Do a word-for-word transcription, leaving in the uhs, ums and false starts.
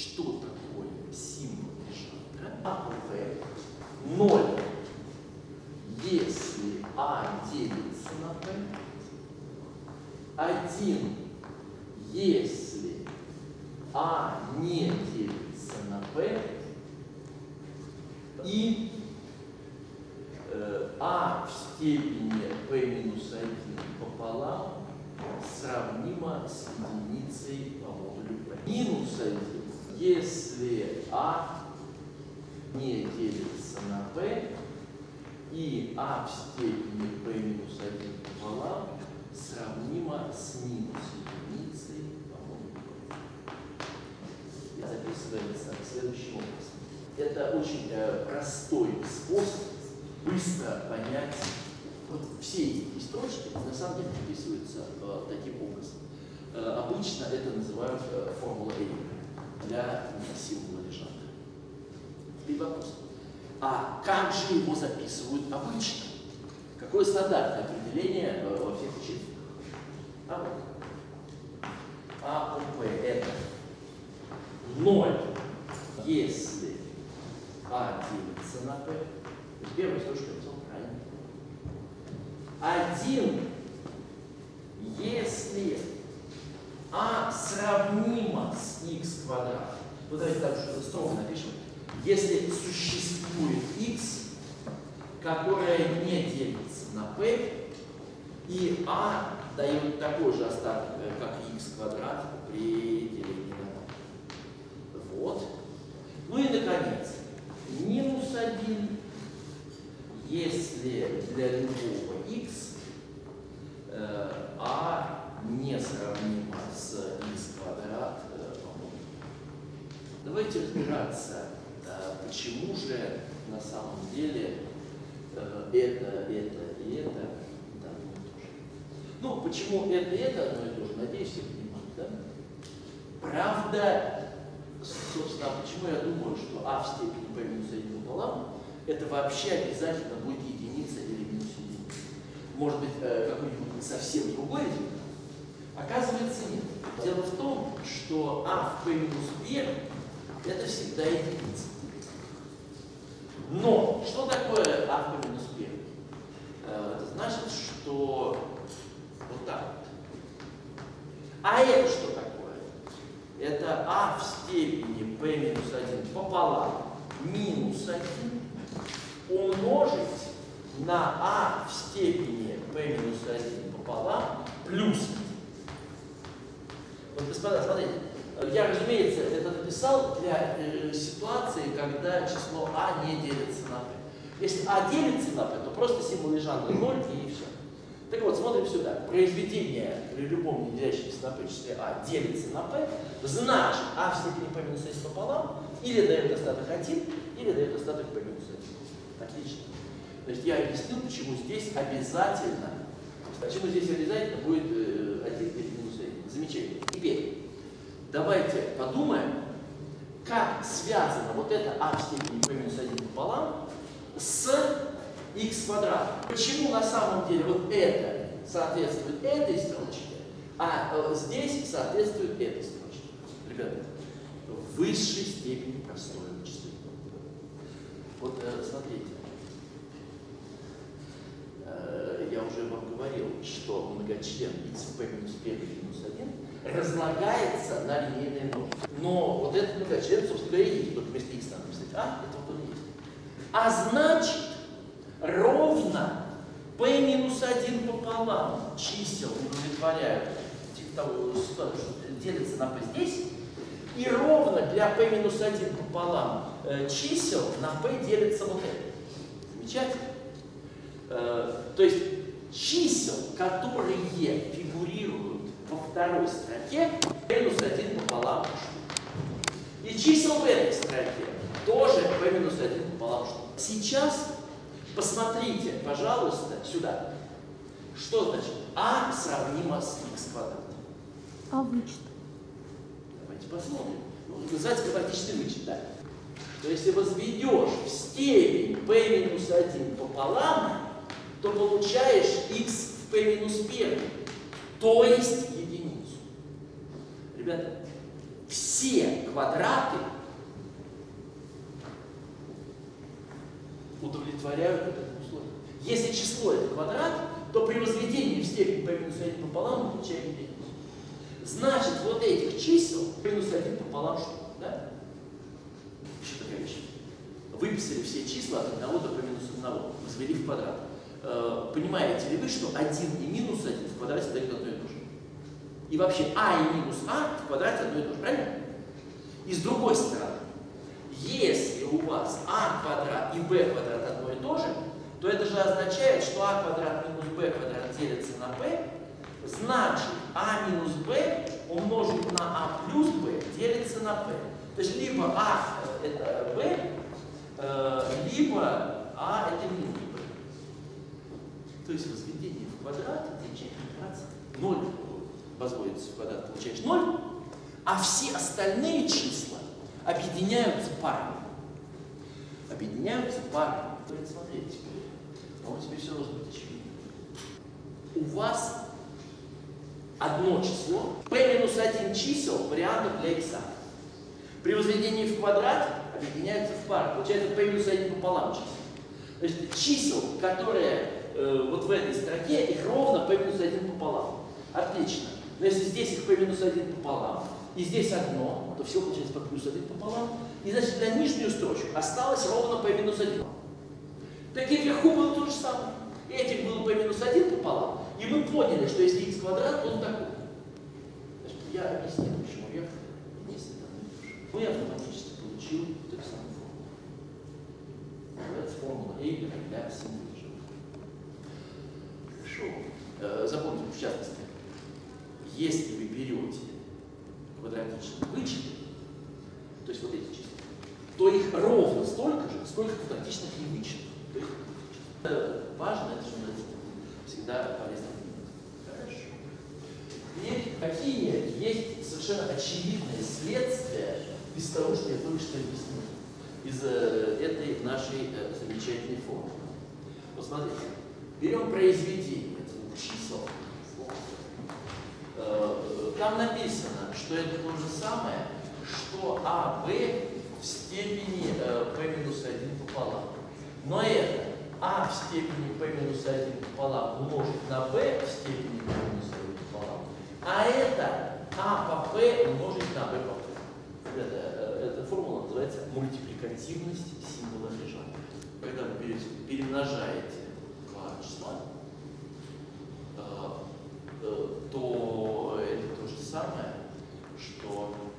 что такое символ Лежандра. А в ноль, если А делится на P. один, если А не делится на P. И э, А в степени P минус один пополам сравнимо с единицей по модулю P. Минус один, если А не делится на P, и А в степени P минус один пополам сравнимо с минус единицей по модулю P. Записывается следующим образом. Это очень э, простой способ быстро понять. Вот все эти строчки на самом деле записываются э, таким образом. Э, обычно это называют э, формула A для символа Лежандра. И вопрос. А как же его записывают обычно? Какое стандартное определение э, во всех учебниках? А вот. А у P это ноль, если А делится на P. Первая строчка написал правильно. один, если А сравнимо с x квадрат. Ну давайте так что строго напишем. Если существует x, которое не делится на P, и А дает такой же остаток, как x квадрат при делении на P. Вот. Ну и наконец, минус один, если для любого x э, А не сравнимо с x квадрат. Э, Давайте разбираться, э, почему же на самом деле э, это, это и это одно и то же. Ну, почему это и это одно и то же, надеюсь, все понимают, да? Правда, собственно, почему я думаю, что А в степени P минус один пополам, это вообще обязательно будет единица или минус единица. Может быть, какой-нибудь совсем другой результат? Оказывается, нет. Дело в том, что А в P минус первый это всегда единица. Но что такое А в P минус первый? Это значит, что вот так вот. А это что такое? Это А в степени P минус один пополам минус один умножить на А в степени P минус один пополам плюс один. Вот, господа, смотрите, я, разумеется, это написал для э, ситуации, когда число А не делится на P. Если А делится на P, то просто символ Лежандра ноль и все. Так вот, смотрим сюда. Произведение при любом не делящемся на P числе А делится на P, значит А в степени P минус один пополам или дает остаток один, или дает остаток P минус один. Отлично. То есть я объяснил, почему здесь обязательно, почему здесь обязательно будет один или минус один. Замечательно. Теперь давайте подумаем, как связано вот это А в степени P минус один пополам с x квадрат. Почему на самом деле вот это соответствует этой строчке, а э, здесь соответствует этой строчке? Ребята, в высшей степени простое вычисление. Вот э, смотрите, э, я уже вам говорил, что многочлен x в P минус первый минус один разлагается на линейные множители. Но вот этот многочлен, собственно говоря, есть, только вместо x надо написать а, это вот он есть. А значит, ровно P минус один пополам чисел удовлетворяют типа того, что делится на P здесь, и ровно для P минус один пополам э, чисел на P делится вот это. Замечательно. Э, то есть чисел, которые фигурируют во второй строке, P минус один пополам штук. И чисел в этой строке тоже P минус один пополам штук. Сейчас посмотрите, пожалуйста, сюда. Что значит А сравнимо с x квадрат? А вычет. Давайте посмотрим. Ну, называется квадратичный вычет, да. То есть, если возведешь в степень P минус один пополам, то получаешь x в P минус один, то есть единицу. Ребята, все квадраты удовлетворяют этому условию. Если число это квадрат, то при возведении в степень p минус один пополам мы получаем единицу. Значит, вот этих чисел p минус один пополам что? Да? Еще такая вещь. Выписали все числа от одного до p минус одного, возвели в квадрат. Э, понимаете ли вы, что один и минус один в квадрате дают одно и то же? И вообще а и минус а в квадрате одно и то же, правильно? И с другой стороны, если у вас а квадрат и b квадрат одно и то же, то это же означает, что а квадрат минус b квадрат делится на b, значит а минус b умножить на а плюс b делится на p. То есть либо а это b, либо а это минус b. То есть возведение в квадрат отвечает ноль возводится в квадрат, получаешь ноль, а все остальные числа объединяются парами. Объединяются парами. Смотрите теперь. А теперь все должно быть очевидно. У вас одно число, p минус один чисел вариантов для x. При возведении в квадрат объединяются в пары. Получается p минус один пополам чисел. То есть чисел, которые э, вот в этой строке, их ровно p минус один пополам. Отлично. Но если здесь их p минус один пополам, и здесь одно, то все получается p плюс один пополам. И значит для нижнюю строчку осталось ровно p минус один. Так и вверху было то же самое. Этих было p минус один пополам. И мы поняли, что если x квадрат, то он такой. Значит, я объясню, почему вверх и вниз это не. Ну, я автоматически получил ту самую формулу. Называется формула A для символа. Хорошо. Э, запомните, в частности, если вы берете квадратичные вычеты, то есть вот эти числа, то их ровно столько же, сколько квадратичных невычетов. То есть это важно, это же всегда полезно. Хорошо. Теперь какие есть совершенно очевидные следствия из того, что я только что объяснил, из э, этой нашей э, замечательной формулы. Вот смотрите, берем произведение двух чисел. Э, там написано, что это то же самое, что а бэ в степени э, p минус один пополам. Но это а в степени p минус один пополам умножить на b в степени p минус один пополам. А это а по p умножить на b по p. Это, эта формула называется мультипликативность символа лежания. Когда вы берете, перемножаете два числа, то это то же самое, что